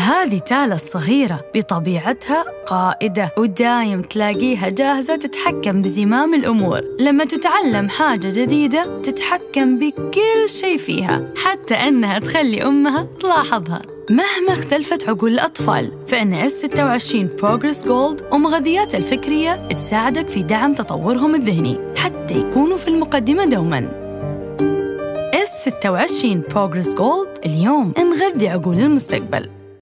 هذه تالا الصغيرة بطبيعتها قائدة، ودايم تلاقيها جاهزة تتحكم بزمام الأمور. لما تتعلم حاجة جديدة تتحكم بكل شيء فيها، حتى أنها تخلي أمها تلاحظها. مهما اختلفت عقول الأطفال، فإن S26 Progress Gold ومغذيات الفكرية تساعدك في دعم تطورهم الذهني حتى يكونوا في المقدمة دوماً. S26 Progress Gold، اليوم نغذي عقول المستقبل.